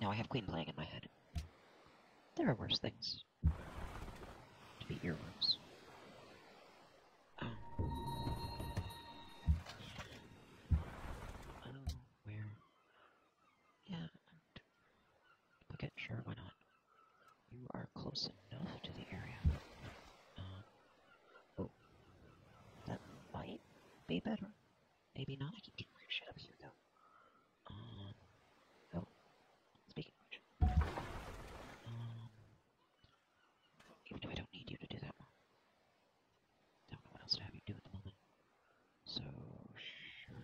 Now I have Queen playing in my head. There are worse things to be earworms. Where? Yeah. Okay, sure, why not? You are close enough to the area. Oh. That might be better. Maybe not. I keep getting weird shit up here, though. Oh. Speaking of which. Even though I don't need you to do that one. Don't know what else to have you do at the moment. So, sure.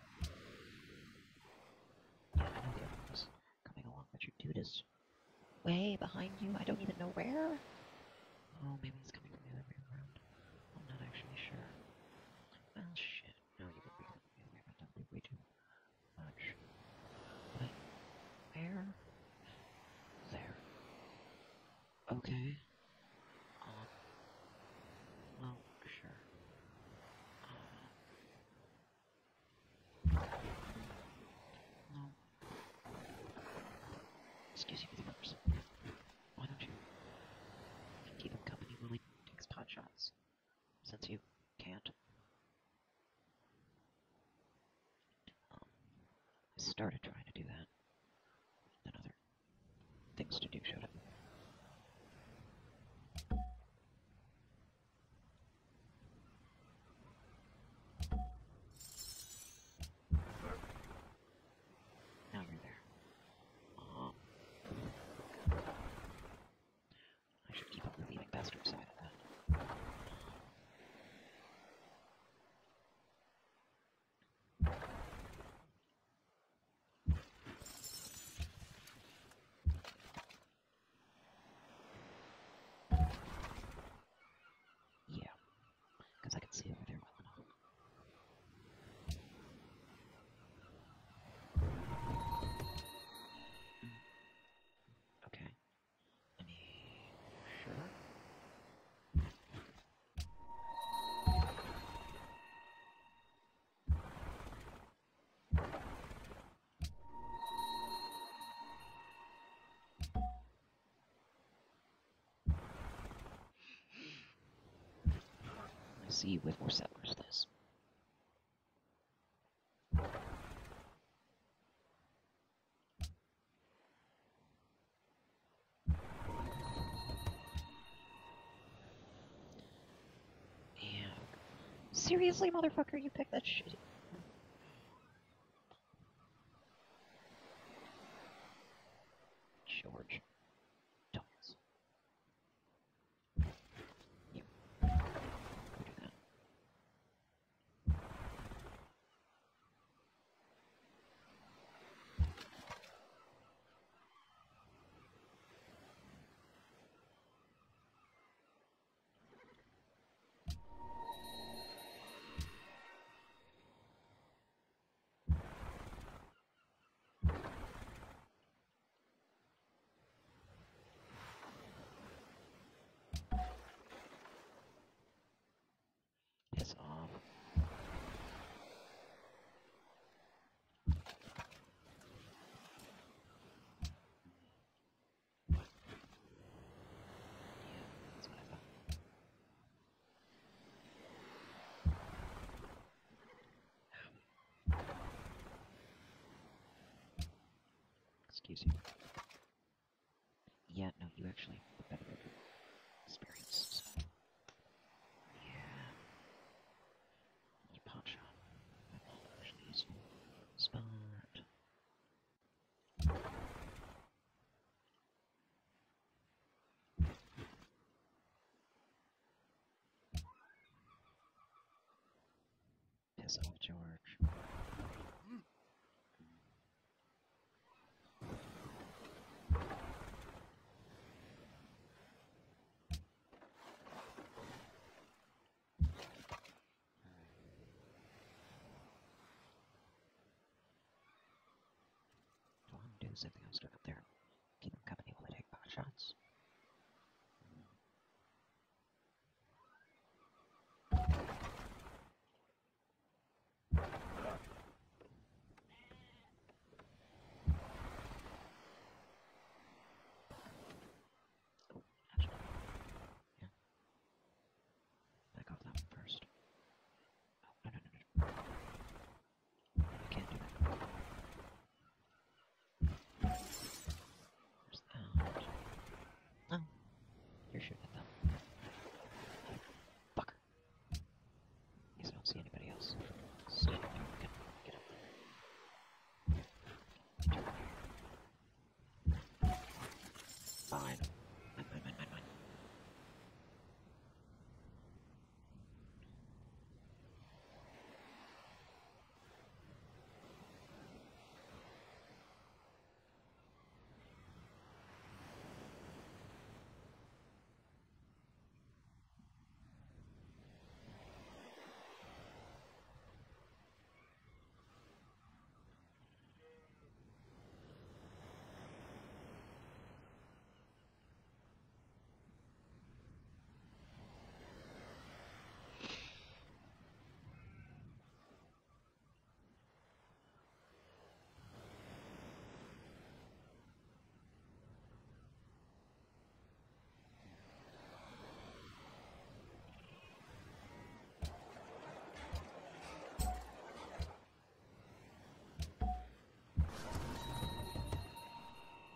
Yeah, I know the other one was coming along, but your dude is way behind you. I don't even know where. Oh, maybe he's coming from the other way around. I'm not actually sure. Well, shit. No, you would be coming the other way around. That would be way too much. But, where? There. Okay. Well, sure. No. Excuse you for the first. Why don't you keep him company while he takes pot shots? Since you can't. I started trying to do that. Then other things to do showed up. Now you're there. I should keep up the leaving bastard side of that. Yeah, because I can see over there well enough. Okay. Let me... Sure. I see you with more settlers, Liz. Yeah. Seriously, motherfucker, you picked that shit. George. Dumbass. You. Go do that. Piss off. Yeah, that's what I thought. Excuse you. Yeah, no, you actually have better experience, so... Yeah. You pot shot. Actually useful. Spot. Piss off, George. So I'm gonna do the same thing I was doing up there. Keep them company while they take pot shots.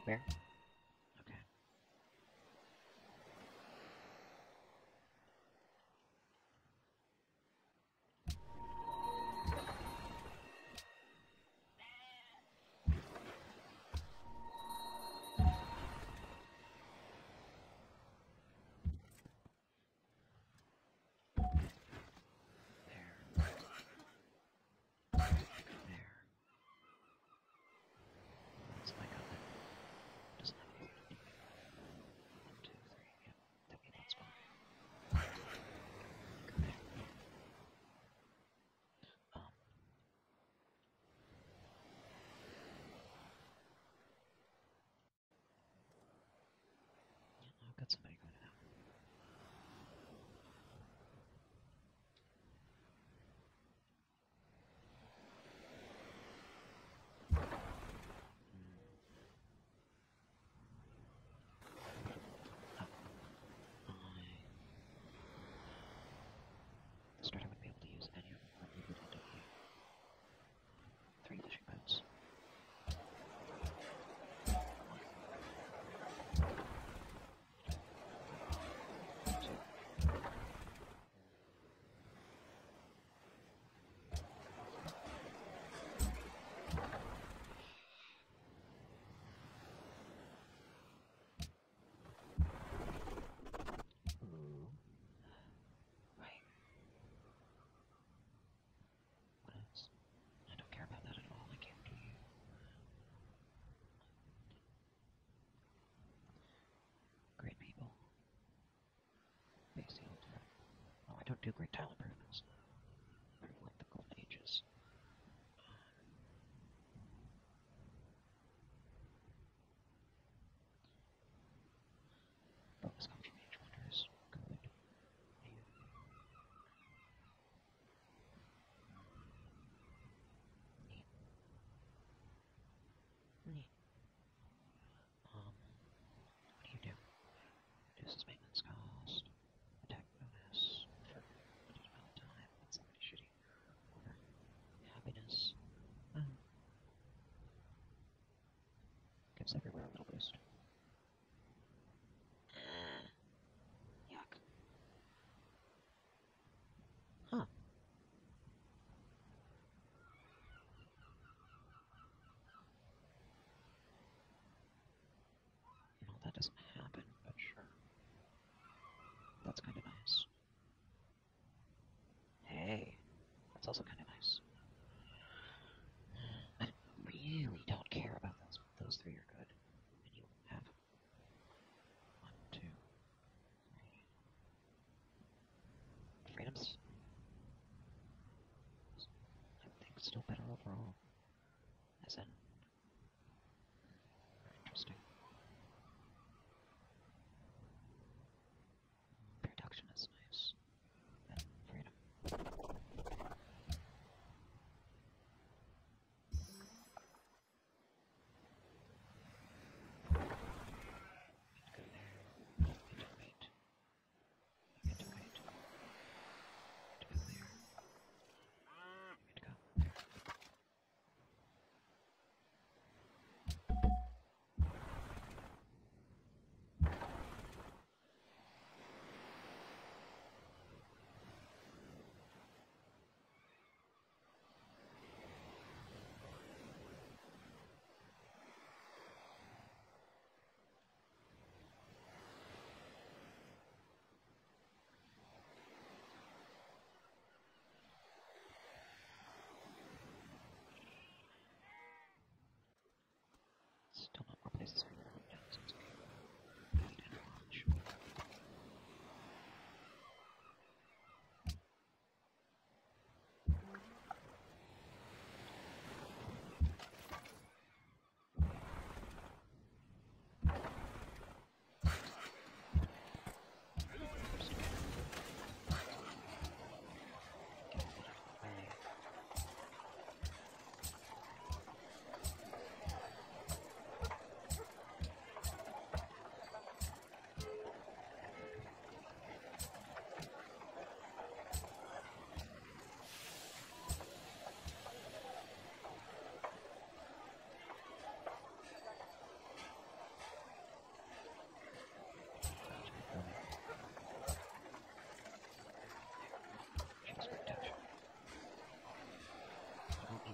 Where? Okay. There. There. That's my comment. Doesn't have anything to do with that. 1, 2, 3. Yep. That'd be that spot. Go there. I've got somebody going out. Start, I wouldn't be able to use any of them. Let me put into 3 fishing boats. Right. What is? I don't care about that at all. I can't do you. Great people. Face the old threat. Oh, I don't do great tile improvements. From like the Golden Ages. Bonus comes from Age Wonders. Good. Neat. Neat. What do you do? Reduces maintenance cost. Attack bonus. For limited amount of time. That's somebody shitty. Over. Happiness. Gives everywhere a little boost. Yuck. Huh. No, that doesn't happen, but sure. That's kind of nice. Hey, that's also kind of nice. I really don't care about those. Those 3 are good. And you have 1, 2, 3. Freedom's, I think, still better overall. As in, interesting. Production is nice. And freedom. Go there. Intimate. Intimate. To go there. To go there.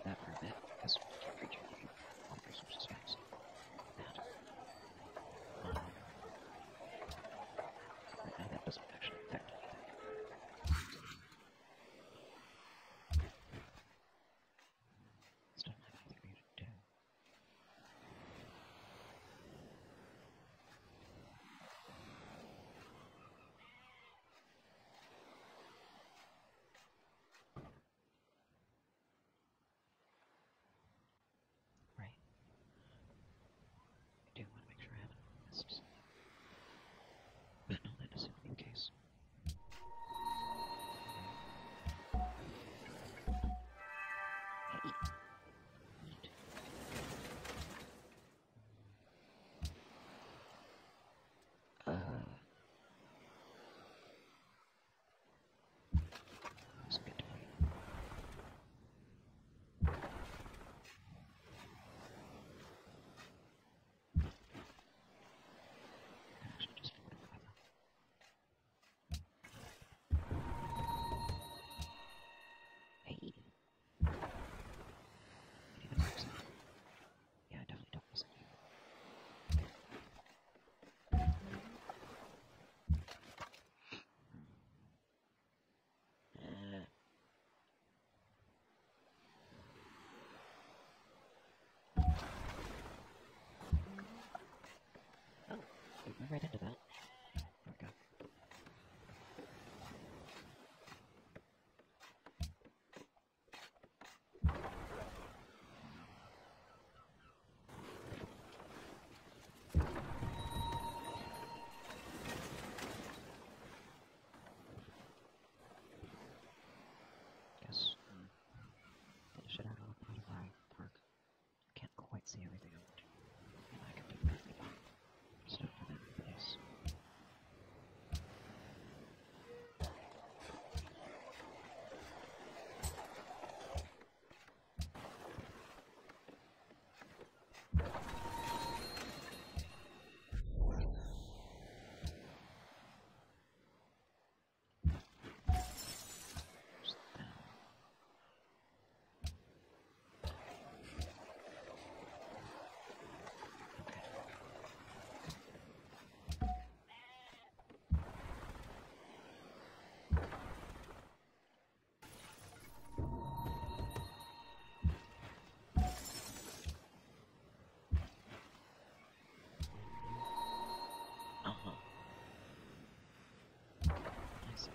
that for a bit, because we can't reach any water resources yet, so that. Right now that doesn't actually affect anything. Still not anything for you to do. Right. I do want to make sure I haven't missed something. But no, that doesn't be the case. Hey. Neat. That's good to wait. Actually, just fortify them. Hey. Did even notice that? Yeah, I definitely don't miss it. Oh, we went right into that. There we go. Guess finish it out on the park. Can't quite see everything I want to. And I can do perfectly fine. Stuff for that in place. Just that. Uh-huh. I see.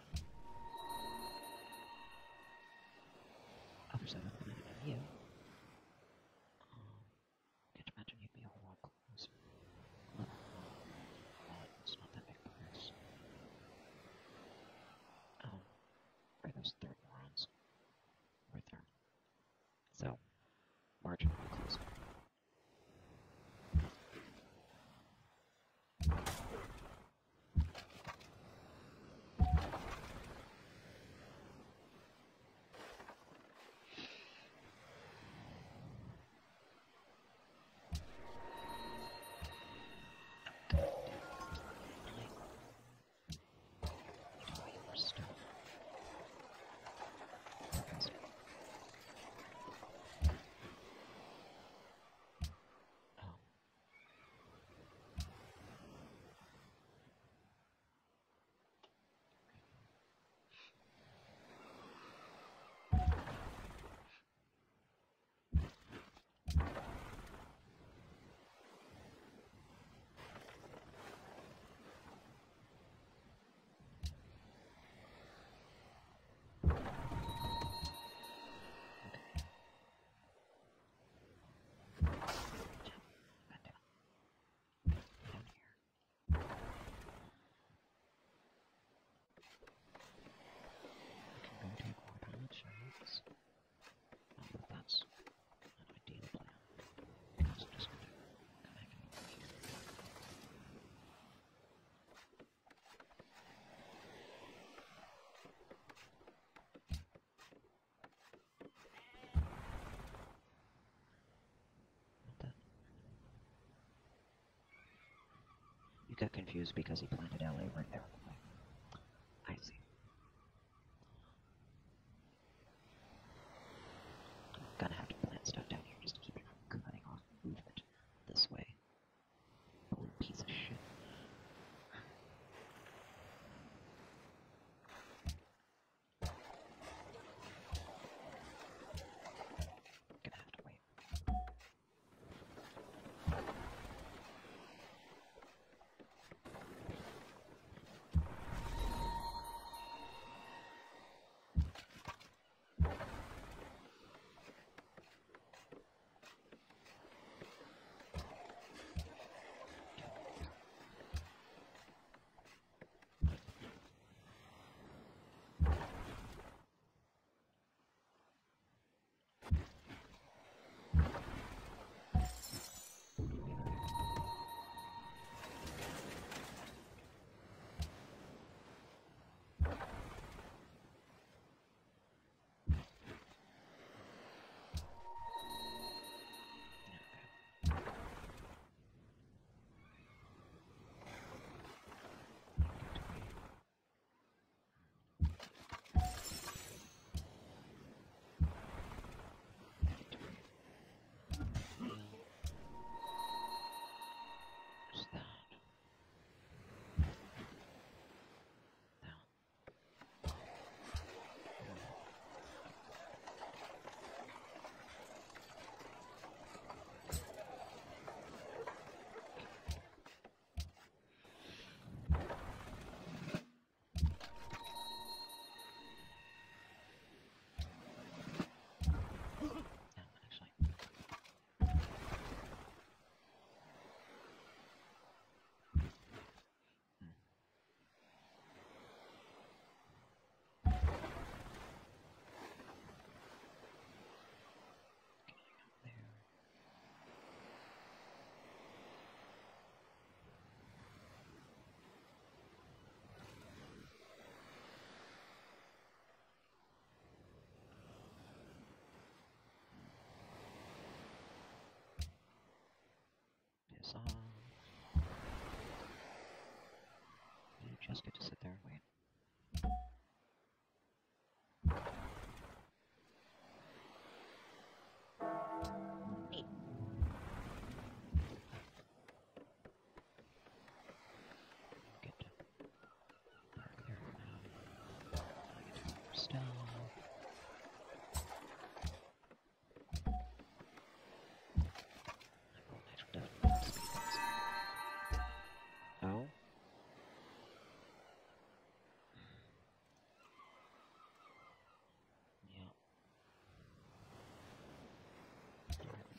Other side of the planet from you. Can't imagine you'd be a whole lot closer. Well, it's not that big of a place. Where those third morons? Right there. So, marginally closer. That's an ideal plan. So I'm just gonna come back and over here. What the? You got confused because he planted LA right there. I see. Got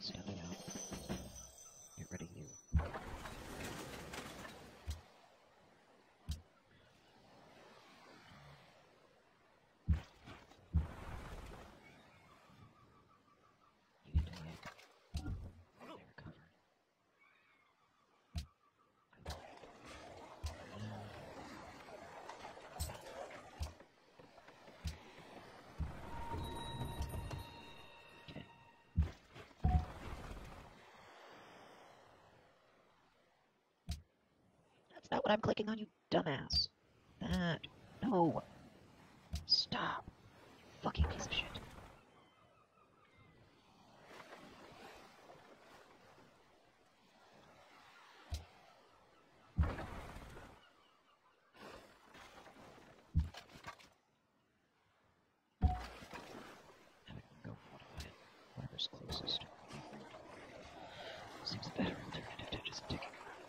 Stepping out. Get rid of you. You need to hit. They recover. Okay. That's not what I'm clicking on, you dumbass. That. No. Stop. Fucking piece of shit. Now we can go fortify it. Whatever's closest. Seems a better alternative to just digging.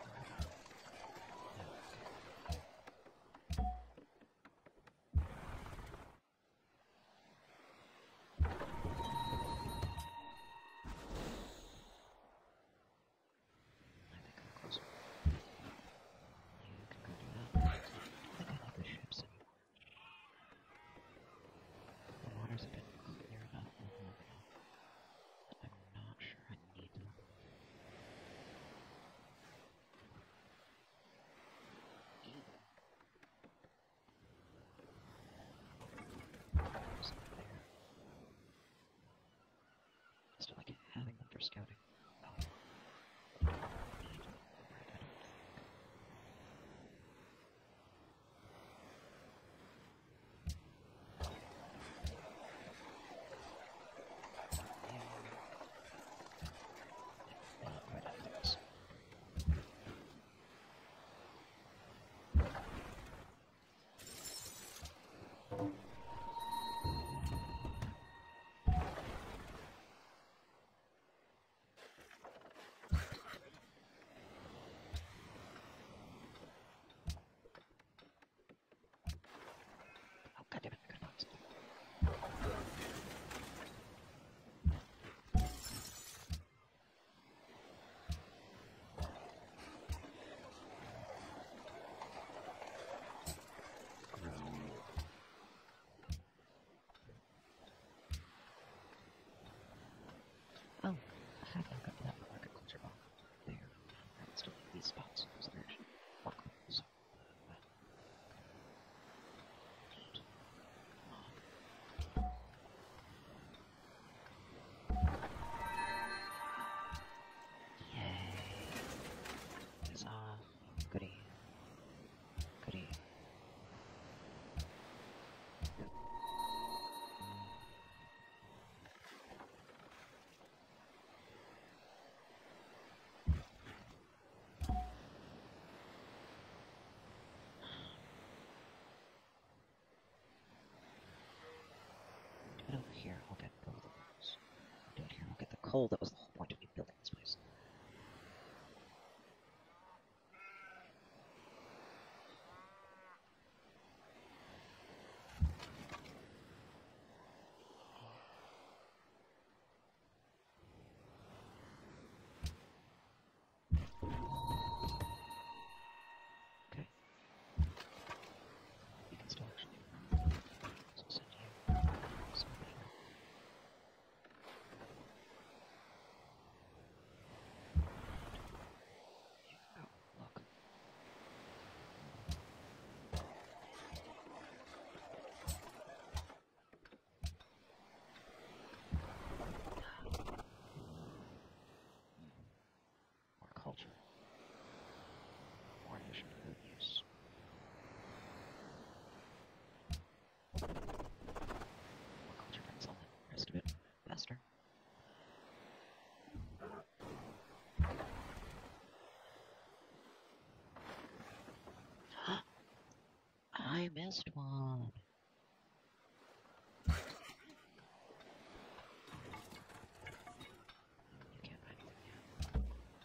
I think I'm closer. You can go do that. I don't think I need the ships anymore. The waters have been clear enough for long enough. I'm not sure I need them. Something there. Still like having them for scouting. Oh. I don't need them for it, I don't think. Not quite after this. Oh, goddammit, I could've found something. Oh, I haven't got to that agriculture bomb. There. I would still need these spots, because they're actually more cool, so. Neat. Come on. Yay. It's off. Goody. Goody. Do it over here, I'll get both of those. Do it here, I'll get the coal. That was the whole point of me building this place. Okay. You can still actually. So send you something here. Oh, look. More culture. More efficient food use. More culture brings all the rest of it faster. I missed one. You can't find anything yet.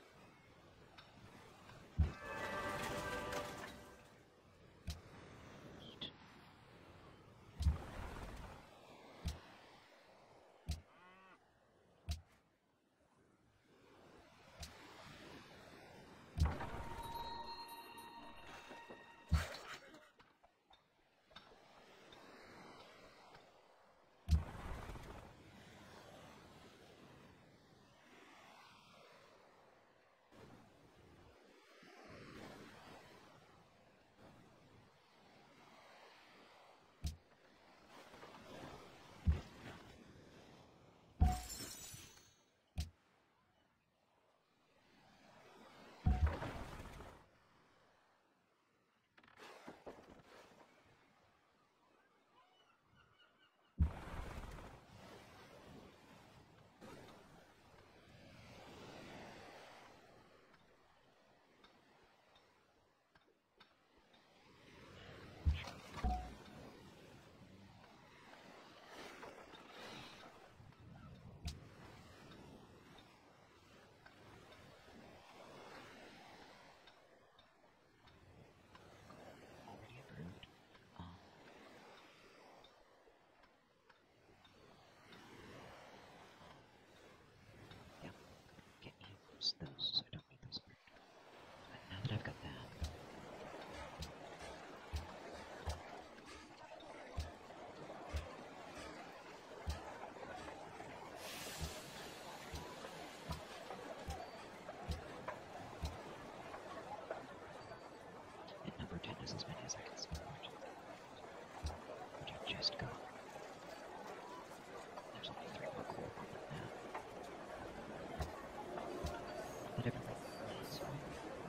Neat. use those, so I don't need those. And now that I've got that, and number 10 is as many as I can support, which I just got. There's only 3 more coal than that. But everyone needs one.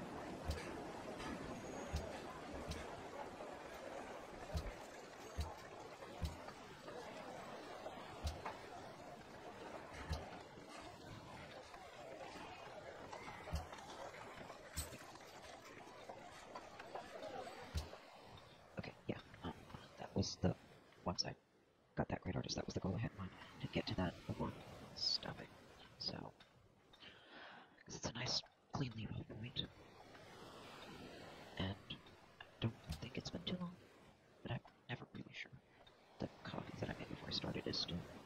Okay, yeah, that was the, once I got that Great Artist, that was the goal I had in mind, to get to that before stopping. So, because it's a nice, clean leave-off point, and I don't think it's been too long, but I'm never really sure. The coffee that I made before I started is still